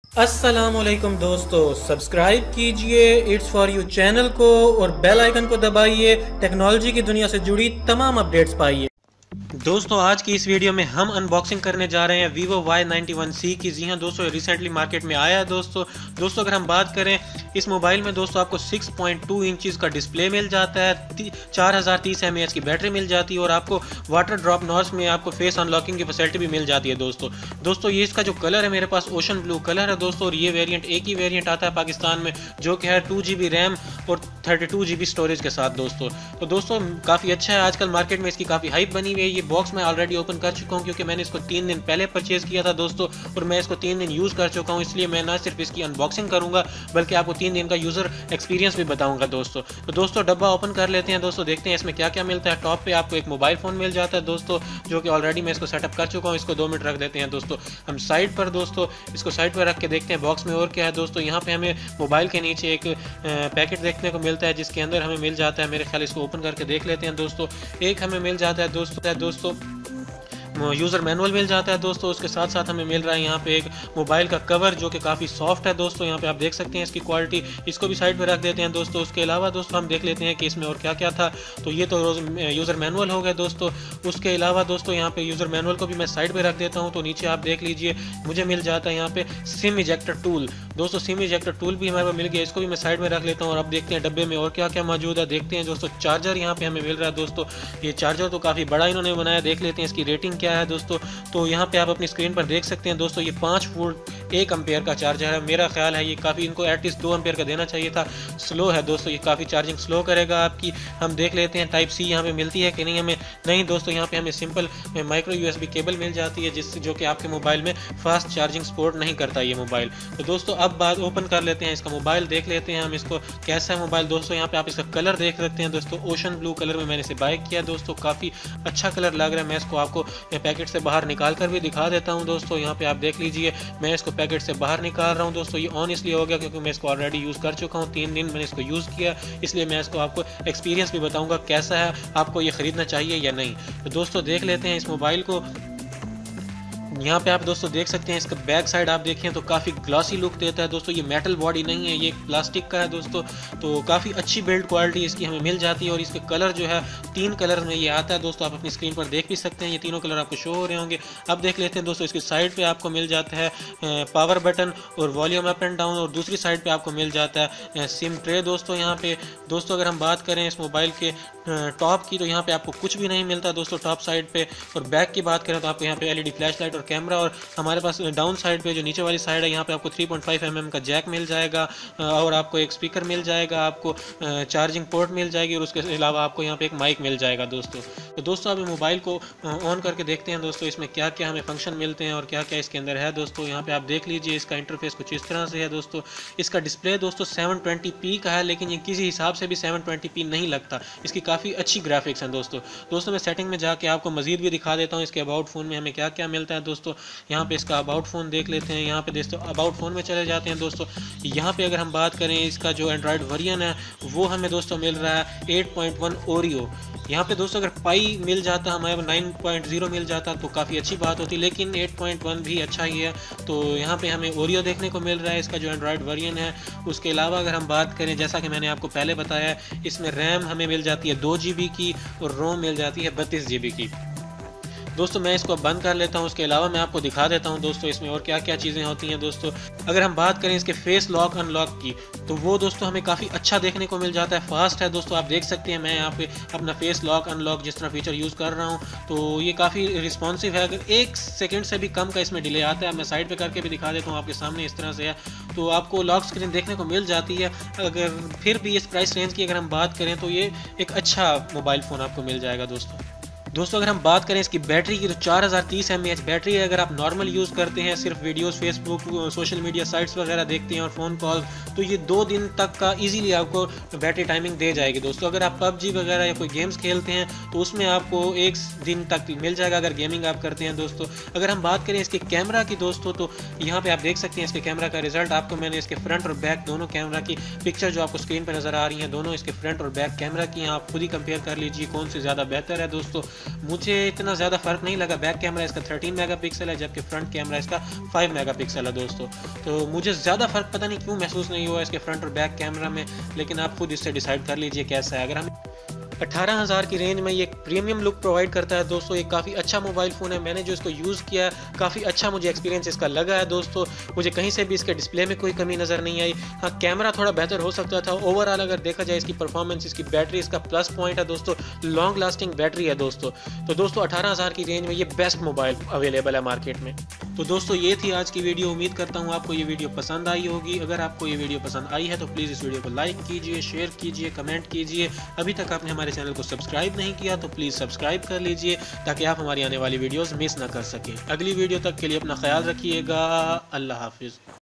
अस्सलामुअलैकुम दोस्तों, सब्सक्राइब कीजिए इट्स फॉर यू चैनल को और बेल आइकन को दबाइए। टेक्नोलॉजी की दुनिया से जुड़ी तमाम अपडेट्स पाइए। दोस्तों, आज की इस वीडियो में हम अनबॉक्सिंग करने जा रहे हैं Vivo Y91c की। जी हाँ दोस्तों, रिसेंटली मार्केट में आया है दोस्तों अगर हम बात करें इस मोबाइल में दोस्तों आपको 6.2 इंचज़ का डिस्प्ले मिल जाता है, 4030 mAh की बैटरी मिल जाती है और आपको वाटर ड्रॉप नॉच में आपको फेस अनलॉकिंग की फैसिलिटी भी मिल जाती है दोस्तों ये इसका जो कलर है मेरे पास ओशन ब्लू कलर है दोस्तों। और ये वेरिएंट एक ही वेरिएंट आता है पाकिस्तान में, जो कि है 2GB रैम और 32GB स्टोरेज के साथ तो दोस्तों काफ़ी अच्छा है। आजकल मार्केट में इसकी काफ़ी हाइप बनी हुई है। ये बॉक्स मैं ऑलरेडी ओपन कर चुका हूँ क्योंकि मैंने इसको 3 दिन पहले परचेज़ किया था दोस्तों, और मैं इसको 3 दिन यूज़ कर चुका हूँ। इसलिए मैं ना सिर्फ इसकी अनबॉक्सिंग करूँगा बल्कि आपको 3 दिन का यूज़र एक्सपीरियंस भी बताऊँगा दोस्तों डब्बा ओपन कर लेते हैं दोस्तों, देखते हैं इसमें क्या क्या मिलता है। टॉप पे आपको एक मोबाइल फ़ोन मिल जाता है दोस्तों, जो कि ऑलरेडी मैं इसको सेटअप कर चुका हूँ। इसको 2 मिनट रख देते हैं दोस्तों हम साइड पर। दोस्तों इसको साइड पर रख के देखते हैं बॉक्स में और क्या है दोस्तों। यहाँ पे हमें मोबाइल के नीचे एक पैकेट देखने को मिलता है जिसके अंदर हमें मिल जाता है, मेरे ख्याल इसको ओपन करके देख लेते हैं दोस्तों। एक हमें मिल जाता है दोस्तों यूज़र मैनुअल मिल जाता है दोस्तों। उसके साथ साथ हमें मिल रहा है यहाँ पे एक मोबाइल का कवर जो कि काफ़ी सॉफ्ट है दोस्तों। यहाँ पे आप देख सकते हैं इसकी क्वालिटी। इसको भी साइड पे रख देते हैं दोस्तों। उसके अलावा दोस्तों हम देख लेते हैं कि इसमें और क्या क्या था। तो ये तो यूज़र मैनुअल हो गया दोस्तों। उसके अलावा दोस्तों यहाँ पे यूज़र मैनुअल को भी मैं साइड पर रख देता हूँ। तो नीचे आप देख लीजिए मुझे मिल जाता है यहाँ पे सिम इजेक्टर टूल दोस्तों। सिम इजेक्टर टूल भी हमारे पास मिल गया, इसको भी मैं साइड में रख लेता हूँ। और अब देखते हैं डब्बे में और क्या क्या मौजूद है। देखते हैं दोस्तों चार्जर यहाँ पे हमें मिल रहा है दोस्तों। ये चार्जर तो काफ़ी बड़ा इन्होंने बनाया, देख लेते हैं इसकी रेटिंग क्या है दोस्तों। तो यहाँ पे आप अपनी स्क्रीन पर देख सकते हैं दोस्तों, ये 5 वोल्ट 1 एम्पेयर का चार्जर है। मेरा ख्याल है ये काफ़ी, इनको एटलीस्ट 2 एम्पेयर का देना चाहिए था। स्लो है दोस्तों, ये काफ़ी चार्जिंग स्लो करेगा आपकी। हम देख लेते हैं टाइप सी यहाँ पे मिलती है कि नहीं हमें। नहीं दोस्तों, यहाँ पे हमें सिंपल माइक्रो USB केबल मिल जाती है जिससे जो कि आपके मोबाइल में फास्ट चार्जिंग सपोर्ट नहीं करता ये मोबाइल। तो दोस्तों अब बात ओपन कर लेते हैं इसका मोबाइल, देख लेते हैं हम इसको कैसा है मोबाइल दोस्तों। यहाँ पे आप इसका कलर देख सकते हैं दोस्तों, ओशन ब्लू कलर में मैंने इसे बाय किया दोस्तों। काफ़ी अच्छा कलर लग रहा है। मैं इसको आपको पैकेट से बाहर निकाल कर भी दिखा देता हूं दोस्तों। यहाँ पे आप देख लीजिए मैं इसको पैकेट से बाहर निकाल रहा हूं दोस्तों। ये ऑन इसलिए हो गया क्योंकि मैं इसको ऑलरेडी यूज़ कर चुका हूं, 3 दिन मैंने इसको यूज़ किया, इसलिए मैं इसको आपको एक्सपीरियंस भी बताऊंगा कैसा है, आपको ये ख़रीदना चाहिए या नहीं। तो दोस्तों देख लेते हैं इस मोबाइल को। यहाँ पे आप दोस्तों देख सकते हैं इसका बैक साइड आप देखें तो काफ़ी ग्लॉसी लुक देता है दोस्तों। ये मेटल बॉडी नहीं है, ये प्लास्टिक का है दोस्तों। तो काफ़ी अच्छी बिल्ड क्वालिटी इसकी हमें मिल जाती है। और इसके कलर जो है 3 कलर में ये आता है दोस्तों, आप अपनी स्क्रीन पर देख भी सकते हैं। ये तीनों कलर आपको शो हो रहे होंगे। अब देख लेते हैं दोस्तों इसकी साइड पर आपको मिल जाता है पावर बटन और वॉल्यूम अप एंड डाउन, और दूसरी साइड पर आपको मिल जाता है सिम ट्रे दोस्तों। यहाँ पे दोस्तों अगर हम बात करें इस मोबाइल के टॉप की, तो यहाँ पे आपको कुछ भी नहीं मिलता दोस्तों टॉप साइड पे। और बैक की बात करें तो आपको यहाँ पे LED फ्लैश लाइट और कैमरा, और हमारे पास डाउन साइड पे जो नीचे वाली साइड है यहाँ पे आपको 3.5 mm का जैक मिल जाएगा, और आपको एक स्पीकर मिल जाएगा, आपको चार्जिंग पोर्ट मिल जाएगी, और उसके अलावा आपको यहाँ पे एक माइक मिल जाएगा दोस्तों। तो दोस्तों अभी मोबाइल को ऑन करके देखते हैं दोस्तों इसमें क्या क्या हमें फंक्शन मिलते हैं और क्या क्या इसके अंदर है दोस्तों। यहाँ पे आप देख लीजिए इसका इंटरफेस कुछ इस तरह से है दोस्तों। इसका डिस्प्ले दोस्तों 720p का है, लेकिन ये किसी हिसाब से भी 720p नहीं लगता। इसकी काफ़ी अच्छी ग्राफिक्स हैं दोस्तों मैं सेटिंग में जाके आपको मजीद भी दिखा देता हूँ इसके अबाउट फ़ोन में हमें क्या क्या मिलता है दोस्तों। यहाँ पे इसका अबाउट फ़ोन देख लेते हैं। यहाँ पे दोस्तों अबाउट फ़ोन में चले जाते हैं दोस्तों। यहाँ पे अगर हम बात करें इसका जो एंड्रॉयड वर्जन है वो हमें दोस्तों मिल रहा है 8.1 ओरियो। यहाँ पे दोस्तों अगर पाई मिल जाता हमारे 9.0 मिल जाता तो काफ़ी अच्छी बात होती, लेकिन 8.1 भी अच्छा ही है। तो यहाँ पे हमें ओरियो देखने को मिल रहा है इसका जो एंड्रॉयड वर्जन है। उसके अलावा अगर हम बात करें, जैसा कि मैंने आपको पहले बताया, इसमें रैम हमें मिल जाती है 2GB की और रोम मिल जाती है 32GB की दोस्तों। मैं इसको बंद कर लेता हूं। उसके अलावा मैं आपको दिखा देता हूं दोस्तों इसमें और क्या क्या चीज़ें होती हैं दोस्तों। अगर हम बात करें इसके फेस लॉक अनलॉक की, तो वो दोस्तों हमें काफ़ी अच्छा देखने को मिल जाता है, फास्ट है दोस्तों। आप देख सकते हैं मैं यहाँ पे अपना फेस लॉक अनलॉक जिस तरह फीचर यूज़ कर रहा हूँ तो ये काफ़ी रिस्पॉन्सिव है। अगर 1 सेकेंड से भी कम का इसमें डिले आता है, मैं साइड पर करके भी दिखा देता हूँ आपके सामने, इस तरह से है। तो आपको लॉक स्क्रीन देखने को मिल जाती है। अगर फिर भी इस प्राइस रेंज की अगर हम बात करें तो ये एक अच्छा मोबाइल फ़ोन आपको मिल जाएगा दोस्तों अगर हम बात करें इसकी बैटरी की, तो 4030 mAh बैटरी है। अगर आप नॉर्मल यूज़ करते हैं, सिर्फ videos Facebook social media sites वगैरह देखते हैं और फ़ोन कॉल, तो ये 2 दिन तक का इजीली आपको बैटरी टाइमिंग दे जाएगी दोस्तों। अगर आप PUBG वगैरह या कोई गेम्स खेलते हैं तो उसमें आपको 1 दिन तक मिल जाएगा अगर गेमिंग आप करते हैं दोस्तों। अगर हम बात करें इसके कैमरा की दोस्तों, तो यहाँ पर आप देख सकते हैं इसके कैमरा का रिजल्ट। आपको मैंने इसके फ्रंट और बैक दोनों कैमरा की पिक्चर जो आपको स्क्रीन पर नज़र आ रही हैं, दोनों इसके फ्रंट और बैक कैमरा की, आप खुद ही कंपेयर कर लीजिए कौन सी ज़्यादा बेहतर है दोस्तों। मुझे इतना ज़्यादा फ़र्क नहीं लगा। बैक कैमरा इसका 13 मेगापिक्सल है, जबकि फ्रंट कैमरा इसका 5 मेगापिक्सल है दोस्तों। तो मुझे ज़्यादा फ़र्क पता नहीं क्यों महसूस नहीं हुआ इसके फ्रंट और बैक कैमरा में, लेकिन आप खुद इससे डिसाइड कर लीजिए कैसा है। अगर हम 18,000 की रेंज में ये प्रीमियम लुक प्रोवाइड करता है दोस्तों। ये काफ़ी अच्छा मोबाइल फ़ोन है। मैंने जो इसको यूज़ किया है काफ़ी अच्छा मुझे एक्सपीरियंस इसका लगा है दोस्तों। मुझे कहीं से भी इसके डिस्प्ले में कोई कमी नज़र नहीं आई। हाँ, कैमरा थोड़ा बेहतर हो सकता था। ओवरऑल अगर देखा जाए इसकी परफॉर्मेंस, इसकी बैटरी इसका प्लस पॉइंट है दोस्तों। लॉन्ग लास्टिंग बैटरी है दोस्तों। तो दोस्तों 18,000 की रेंज में ये बेस्ट मोबाइल अवेलेबल है मार्केट में। तो दोस्तों ये थी आज की वीडियो। उम्मीद करता हूँ आपको ये वीडियो पसंद आई होगी। अगर आपको ये वीडियो पसंद आई है तो प्लीज़ इस वीडियो को लाइक कीजिए, शेयर कीजिए, कमेंट कीजिए। अभी तक आपने हमारे चैनल को सब्सक्राइब नहीं किया तो प्लीज़ सब्सक्राइब कर लीजिए, ताकि आप हमारी आने वाली वीडियोस मिस ना कर सकें। अगली वीडियो तक के लिए अपना ख्याल रखिएगा। अल्लाह हाफिज़।